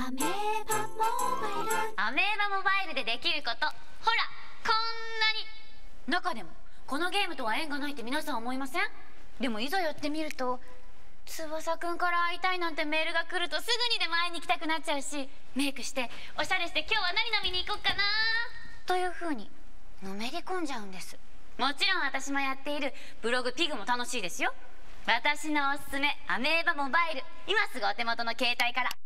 アメーバモバイル。 アメーバモバイルでできること、ほらこんなに。中でもこのゲームとは縁がないって皆さん思いません？でもいざやってみると、翼くんから会いたいなんてメールが来るとすぐにでも会いに行きたくなっちゃうし、メイクしておしゃれして今日は何飲みに行こっかなという風にのめり込んじゃうんです。もちろん私もやっているブログピグも楽しいですよ。私のおすすめアメーバモバイル、今すぐお手元の携帯から